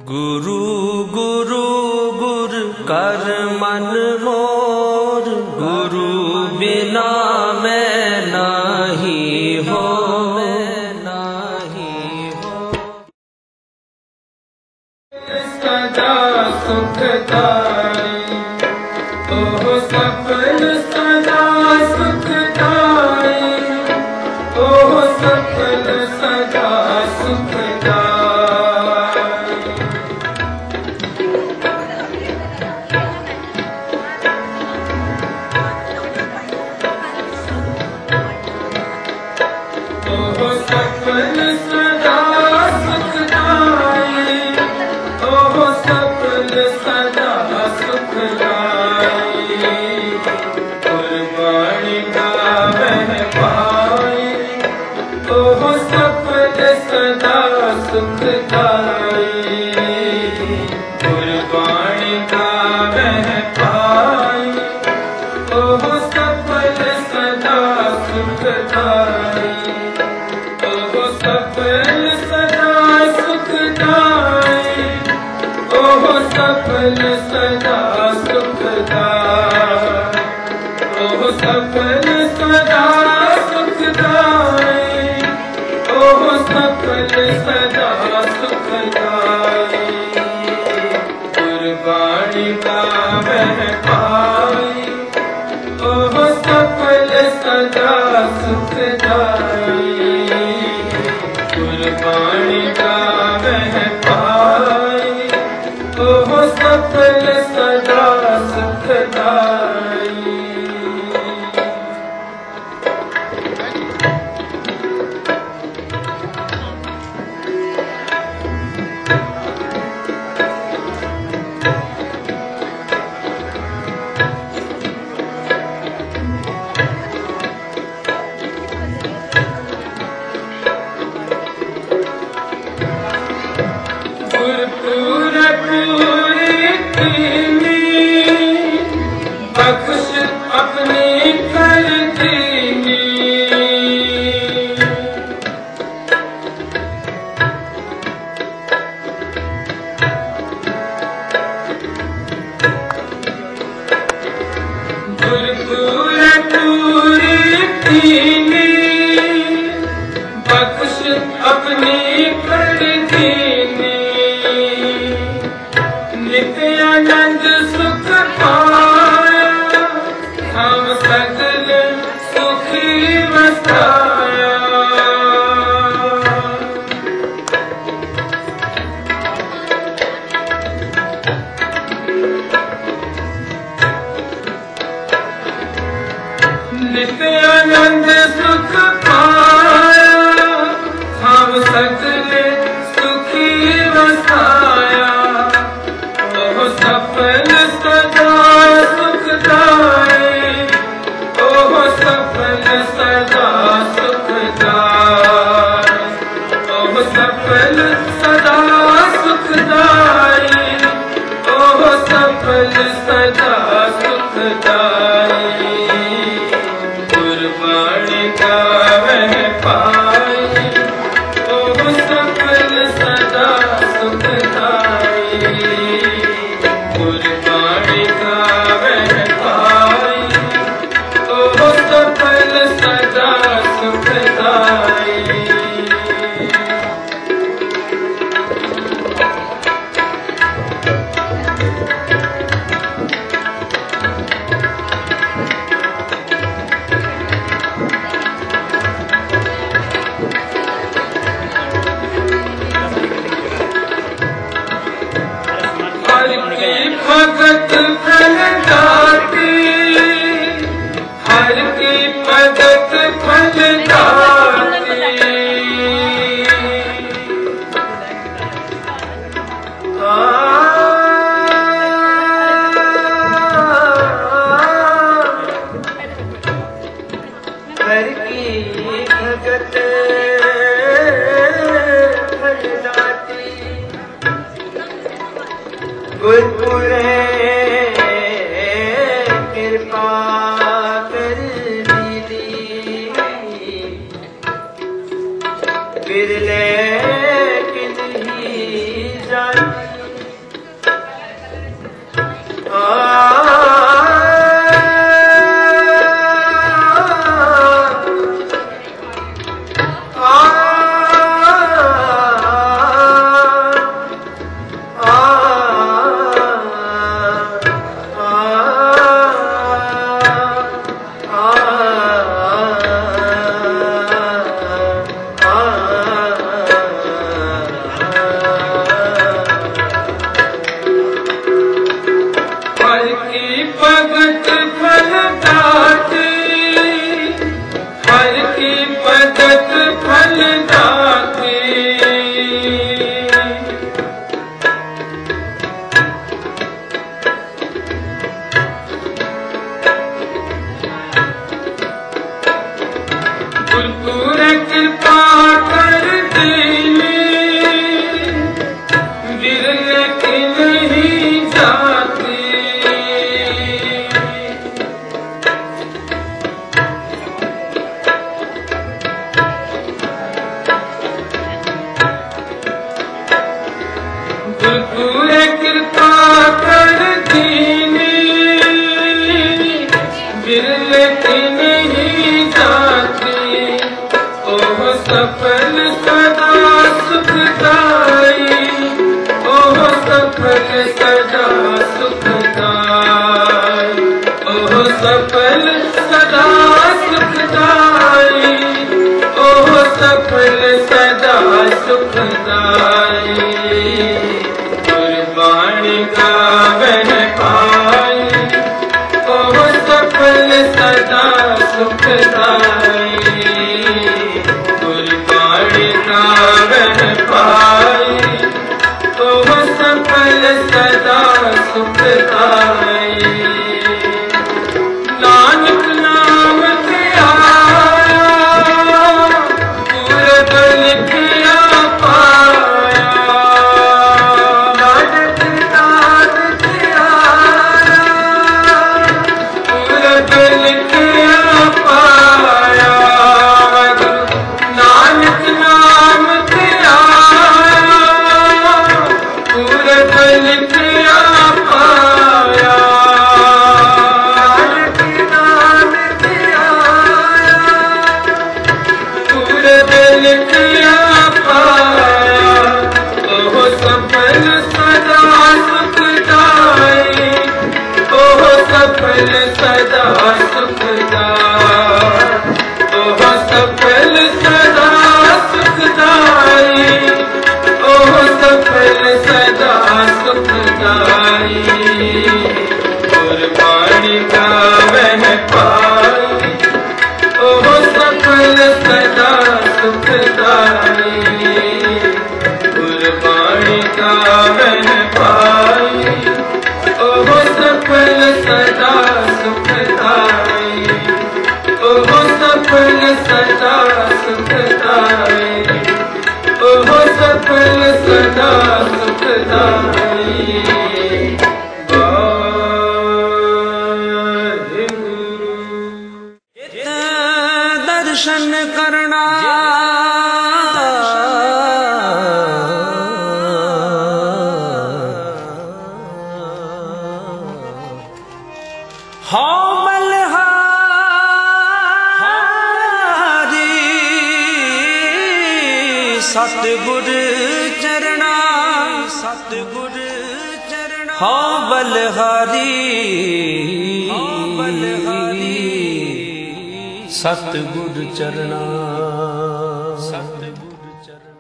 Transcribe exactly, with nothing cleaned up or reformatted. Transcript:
गुरु गुरु गुर कर मन मोर, गुरु बिना मैं नाही हो, नाही हो। सदा सुखदाई ओ सफल सदा सुखदाई, ओ सफल सदा सुखदाई। सफल सदा सुखदाई, ओ सफल सदा सुखदाई, ओ सफल सदा सुखदाई। कुर्बानी का वह पाई, ओ सफल सदा सुखदाई। कुर्बानी का वह पाई, ओ सफल सदा सुखदाई। बख्श अपनी कर दीनी, गुरपुर पूरी दीनी, बख्श अपनी कर दीनी। नित्यानंद सुख पाया, हम सकल सुखी बसाया। नित्यानंद सुख पाया, हम सकल सुखी बसाया। ओ सफल सदा सुखदाई, ओ सफल सदा सुखदाई, ओ सफल सदा सुखदाई, ओ सफल सदा सुखदाई। कुर्बानी का वह पाई, ओ सफल सदा सुखदाई। कुर्बानी का वह पाई, ओ सफल सदा सुखदाई। भगत फल दाती, हर की भगत फल दाती। हर की भगत फल दाती, गुरपुर कृपा कर दीदी, बिरले किन्हीं जाती। गुरपुर कृपा कर दीनी बिरले नहीं जाती ओह सफल सदा सुखदाई ओह सफल सदा सुखदाई ओह सफल सदा सुखदाई ओह सफल सदा सुखदाई गुरबाणी गावन पाई ओह सफल सदा सुखदाई गुरबाणी गावन पाई ओह सफल सदा सुखदाई नानक नाम के आया पूरब लिखिया पाया नानक नाम के आया पूरब लिखिया पाया नानक नाम के आया पूरब लिखिया पाया लिखिया पाया ओह सफल सदा सुखदाई ओह सफल सदा सुखदाई ओह सफल सदा सुखदाई ओह सफल सदा सुखदाई गुरबाणी गावन पाई ओह सफल सदा सुखदाई गुरबाणी गावन पाई ओह सफल सदा सुखदाई ओह सफल सदा सुखदाई ओह सफल सदा सुखदाई दर्शन करना हो बलहारी सतगुर चरना सतगुर चरना हो बलहारी बलहारी सतगुर चरना सतगुर चरना।